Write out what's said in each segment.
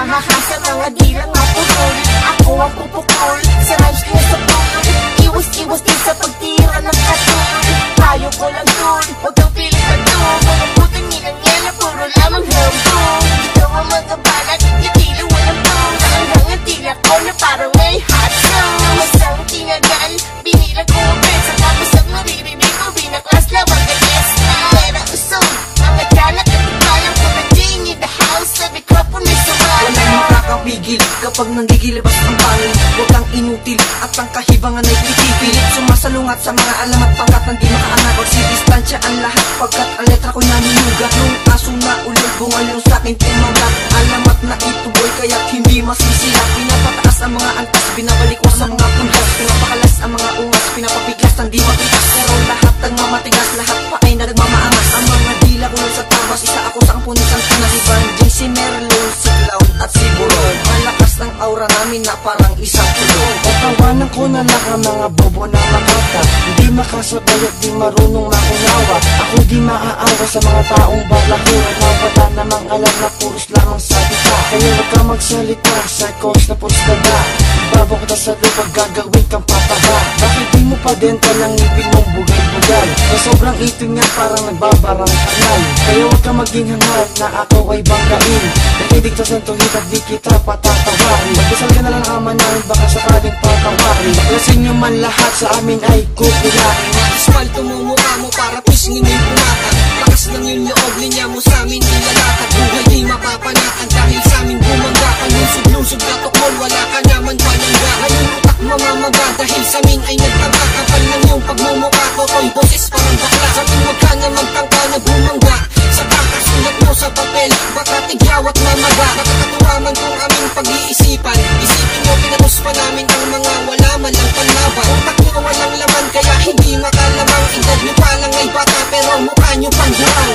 hahaha sa mga dilang maputol. Ako ang pupukol sa rhymes ko sa pukol. Iwas-iwas din sa pagtira ng katul. Tayo ko lang dun, huwag kang piling na dun. Mga putang ninangyala, puro lamang hambong. Ikaw ang mga balat, itila walang bong. Hanggang ang tila ko na parang may hot zone. Masang tinagal, binilang ko ang pesa. Tapos ang maririnig ko, binaklas labang ka yes na. Pera usog, mga tiyanak at ibalang ko na ding in the house. Sa mikrofon may sumala. Walang makakapigil kapag nanggigilabas ang pangin. Huwag kang inutil at ang kahibangan ay pipilit. Sumasalungat sa mga alamat pangkat hindi makaangat. Magsidistansya ang lahat pagkat ang letra ko naninugat. Nung aso na ulit bungalong sa'kin pumagat. Alamat na ito boy kaya't hindi masisira. Pinapataas ang mga antas, binabalikwas sa mga puntas. Pinapakalas ang mga ungas, pinapapigas ang di mapigas. Pero lahat ang mamatigas, lahat pa ay na nagmamaangas. Ang mga dila ko sa tabas, isa ako sa ampunis ang pinasiban. Si Merlon, si Clown at si Buron. Malakas ng aura namin na parang isang tulong. Tawanan ko na lang ang mga bobo na makata. Hindi makasabay at di marunong makunawa. Ako di maaawa sa mga taong balakura na wala namang alam na puros lamang salita. Kaya huwag ka magsalita, psychos na puros na da. Bago kita sa lupa, gagawin kang pataba. Bakit di mo pa din talang ngipin mong bugay-bugay? Na sobrang ito nga parang nagbabarang kanal. Kaya huwag ka maging hangal na ako ay banggain. Nakidig sa santuhit at di kita patatawarin. Magdasal ka na lang ama namin, baka sakaling patawarin. Baklasin nyo man lahat, sa amin ay kukuyain. Asfalto mo mukha mo para pisngin yung pumatak. Lakas lang yung loob niya mo sa amin nilalatag. Buhay di mapapanatag dahil sa amin bumangga ka. Lusog-lusog ka tukol, wala ka naman palangga. Ngayong utak mamamaga dahil sa amin ay nagtangka. Kapal lang yung pagmumukha ko, ko'y boses parang bakla. Sa amin wag ka na magtangka na bumangga. Sa kakasulat mo sa papel, baka tigyaw at mamaga. Nakakatuwa man kung aming pag-iisipan. Isipin nyo, pinatos pa namin ang mga wala man lang panlaban. Utak nyo walang laman, kaya hindi makalamang. Edad nyo pa lang ay bata, pero mukha nyo pang hirang.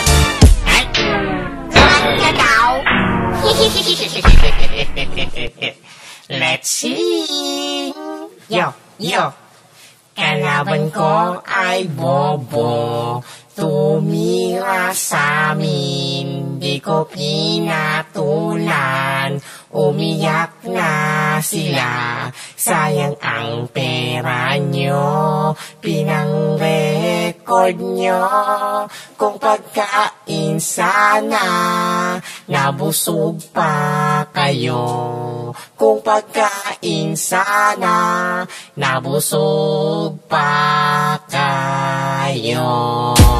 Ka daw. Let's see. Yo. Kalaban ko ay bobo. Tumira sa amin, di ko pinatulan. Umiyak na sila, sayang ang pera nyo. Pinang-record nyo, kung pagkain sana, nabusog pa kayo. Kung pagkain sana, nabusog pa kayo.